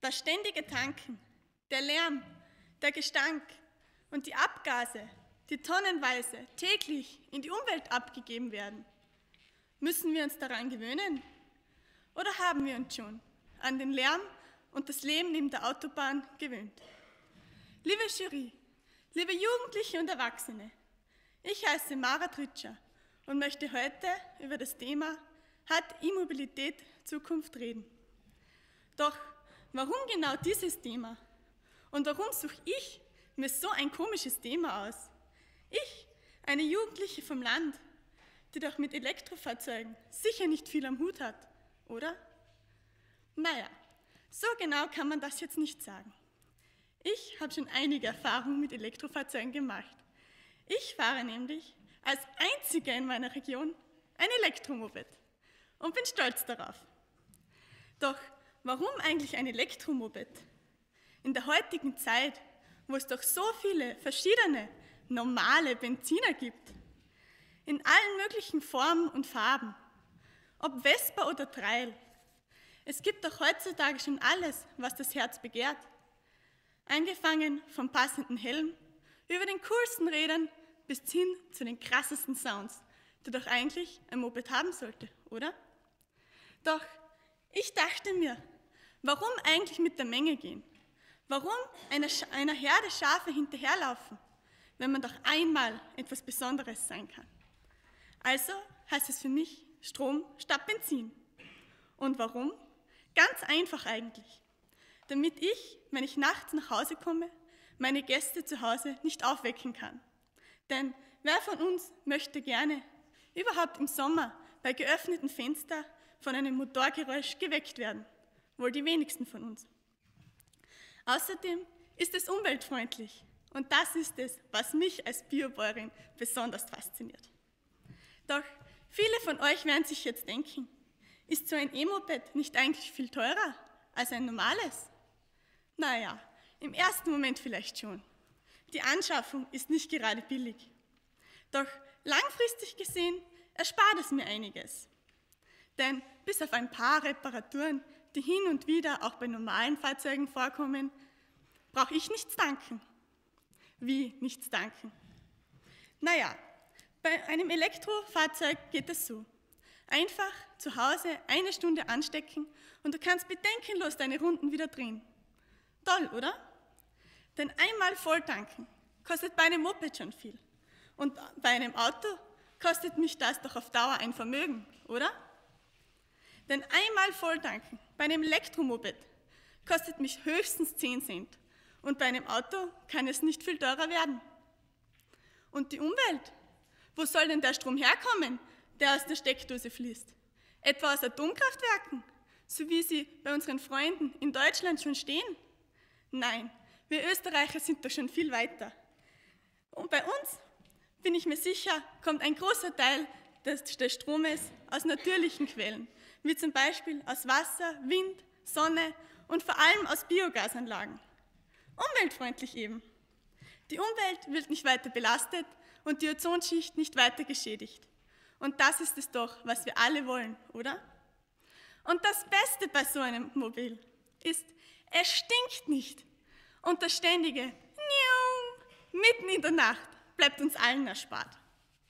Das ständige Tanken, der Lärm, der Gestank und die Abgase, die tonnenweise täglich in die Umwelt abgegeben werden. Müssen wir uns daran gewöhnen? Oder haben wir uns schon an den Lärm und das Leben neben der Autobahn gewöhnt? Liebe Jury, liebe Jugendliche und Erwachsene, ich heiße Mara Tritscher und möchte heute über das Thema Hat E-Mobilität Zukunft reden. Doch warum genau dieses Thema? Und warum suche ich mir so ein komisches Thema aus? Ich, eine Jugendliche vom Land, die doch mit Elektrofahrzeugen sicher nicht viel am Hut hat, oder? Naja, so genau kann man das jetzt nicht sagen. Ich habe schon einige Erfahrungen mit Elektrofahrzeugen gemacht. Ich fahre nämlich als einzige in meiner Region ein Elektromoped und bin stolz darauf. Doch warum eigentlich ein Elektromoped? In der heutigen Zeit, wo es doch so viele verschiedene normale Benziner gibt, in allen möglichen Formen und Farben, ob Vespa oder Trail. Es gibt doch heutzutage schon alles, was das Herz begehrt. Angefangen vom passenden Helm, über den coolsten Rädern bis hin zu den krassesten Sounds, die doch eigentlich ein Moped haben sollte, oder? Doch ich dachte mir, warum eigentlich mit der Menge gehen? Warum einer Herde Schafe hinterherlaufen, wenn man doch einmal etwas Besonderes sein kann? Also heißt es für mich Strom statt Benzin. Und warum? Ganz einfach eigentlich. Damit ich, wenn ich nachts nach Hause komme, meine Gäste zu Hause nicht aufwecken kann. Denn wer von uns möchte gerne überhaupt im Sommer bei geöffnetem Fenster von einem Motorgeräusch geweckt werden? Wohl die wenigsten von uns. Außerdem ist es umweltfreundlich und das ist es, was mich als Biobäuerin besonders fasziniert. Doch viele von euch werden sich jetzt denken, ist so ein E-Moped nicht eigentlich viel teurer als ein normales? Naja, im ersten Moment vielleicht schon. Die Anschaffung ist nicht gerade billig. Doch langfristig gesehen erspart es mir einiges. Denn bis auf ein paar Reparaturen, die hin und wieder auch bei normalen Fahrzeugen vorkommen, brauche ich nichts danken. Wie nichts danken? Naja, bei einem Elektrofahrzeug geht es so. Einfach zu Hause 1 Stunde anstecken und du kannst bedenkenlos deine Runden wieder drehen. Toll, oder? Denn einmal voll tanken kostet bei einem Moped schon viel. Und bei einem Auto kostet mich das doch auf Dauer ein Vermögen, oder? Denn einmal voll tanken bei einem Elektromoped kostet mich höchstens 10 Cent. Und bei einem Auto kann es nicht viel teurer werden. Und die Umwelt? Wo soll denn der Strom herkommen, der aus der Steckdose fließt? Etwa aus Atomkraftwerken, so wie sie bei unseren Freunden in Deutschland schon stehen? Nein, wir Österreicher sind doch schon viel weiter. Und bei uns, bin ich mir sicher, kommt ein großer Teil des Stromes aus natürlichen Quellen, wie zum Beispiel aus Wasser, Wind, Sonne und vor allem aus Biogasanlagen. Umweltfreundlich eben. Die Umwelt wird nicht weiter belastet und die Ozonschicht nicht weiter geschädigt. Und das ist es doch, was wir alle wollen, oder? Und das Beste bei so einem Mobil ist, es stinkt nicht. Und das ständige Niu mitten in der Nacht bleibt uns allen erspart.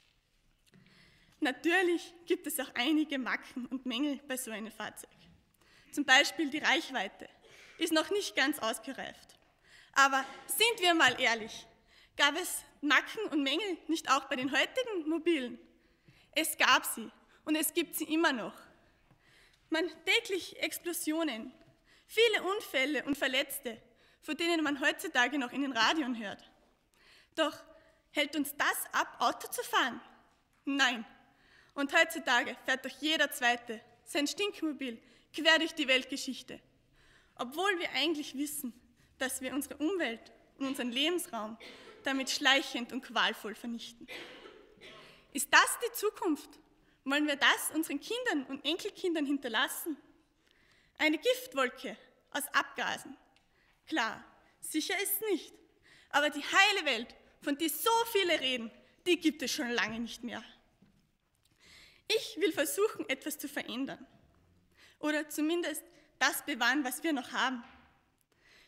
Natürlich gibt es auch einige Macken und Mängel bei so einem Fahrzeug. Zum Beispiel die Reichweite ist noch nicht ganz ausgereift. Aber sind wir mal ehrlich, gab es Macken und Mängel nicht auch bei den heutigen Mobilen? Es gab sie und es gibt sie immer noch. Täglich Explosionen, viele Unfälle und Verletzte, von denen man heutzutage noch in den Radien hört. Doch hält uns das ab, Auto zu fahren? Nein. Und heutzutage fährt doch jeder Zweite sein Stinkmobil quer durch die Weltgeschichte. Obwohl wir eigentlich wissen, dass wir unsere Umwelt und unseren Lebensraum damit schleichend und qualvoll vernichten. Ist das die Zukunft? Wollen wir das unseren Kindern und Enkelkindern hinterlassen? Eine Giftwolke aus Abgasen? Klar, sicher ist es nicht. Aber die heile Welt, von der so viele reden, die gibt es schon lange nicht mehr. Ich will versuchen, etwas zu verändern. Oder zumindest das bewahren, was wir noch haben.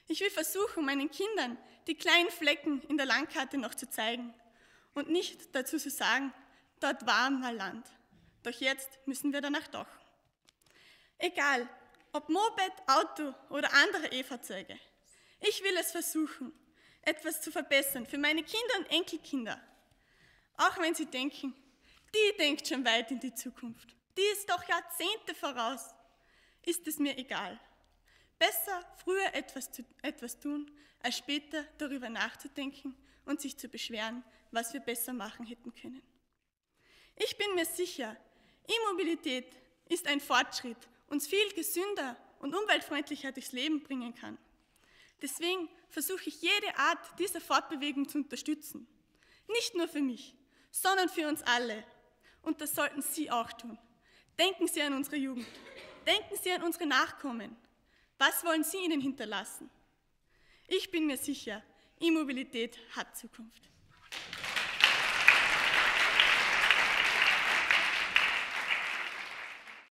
Ich will versuchen, meinen Kindern die kleinen Flecken in der Landkarte noch zu zeigen und nicht dazu zu sagen, dort war mal Land. Doch jetzt müssen wir danach doch. Egal, ob Moped, Auto oder andere E-Fahrzeuge. Ich will es versuchen, etwas zu verbessern für meine Kinder und Enkelkinder. Auch wenn sie denken, die denkt schon weit in die Zukunft. Die ist doch Jahrzehnte voraus. Ist es mir egal. Besser früher etwas tun, als später darüber nachzudenken und sich zu beschweren, was wir besser machen hätten können. Ich bin mir sicher, E-Mobilität ist ein Fortschritt, uns viel gesünder und umweltfreundlicher durchs Leben bringen kann. Deswegen versuche ich jede Art dieser Fortbewegung zu unterstützen. Nicht nur für mich, sondern für uns alle. Und das sollten Sie auch tun. Denken Sie an unsere Jugend. Denken Sie an unsere Nachkommen. Was wollen Sie ihnen hinterlassen? Ich bin mir sicher, E-Mobilität hat Zukunft.